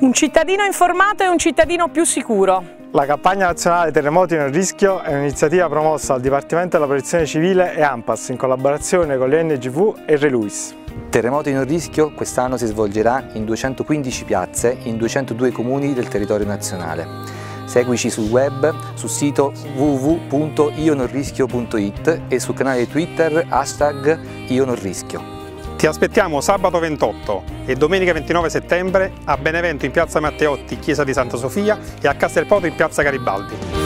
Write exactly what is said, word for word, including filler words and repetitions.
Un cittadino informato è un cittadino più sicuro. La campagna nazionale Terremoti nel rischio è un'iniziativa promossa dal Dipartimento della Protezione Civile e ANPAS in collaborazione con le O N G V e Reluis. Terremoti nel rischio quest'anno si svolgerà in duecentoquindici piazze in duecentodue comuni del territorio nazionale. Seguici sul web, sul sito w w w punto io non rischio punto it e sul canale Twitter hashtag io non rischio. Ti aspettiamo sabato ventotto e domenica ventinove settembre a Benevento in piazza Matteotti, chiesa di Santa Sofia, e a Castelpoto in piazza Garibaldi.